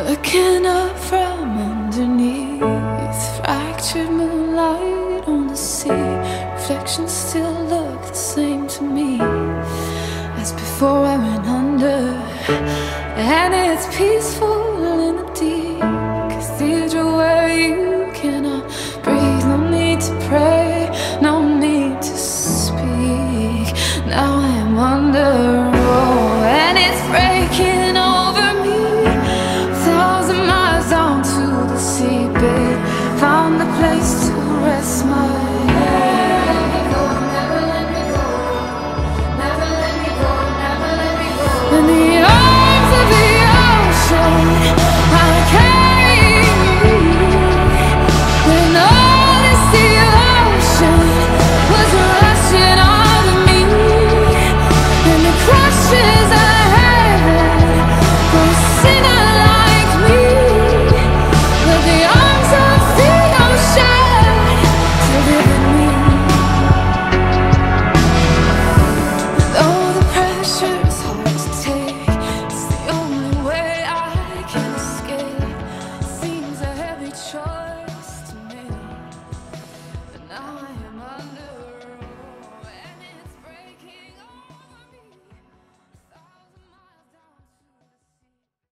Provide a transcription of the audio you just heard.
Looking up from underneath, fractured moonlight on the sea. Reflections still look the same to me as before I went under. And it's peaceful in the deep cathedral where you cannot breathe. No need to pray, no need to speak. Now I am under, oh, and it's breaking over me. 1,000 miles down to the seabed, found a place to rest my head. Never let me go, never let me go, never let me go. In the arms of the ocean, I carry you. When all this ocean was rushing over me, and the crushes of heaven for a sinner like me. Let the arms of the ocean deliver me. Though the pressure's hard to take, it's the only way I can escape. Seems a heavy choice to me, but now I am under.